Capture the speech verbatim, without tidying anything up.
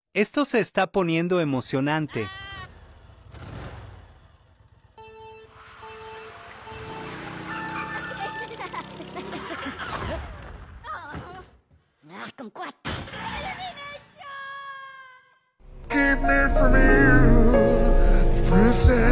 Esto se está poniendo emocionante. Keep me from you, princess.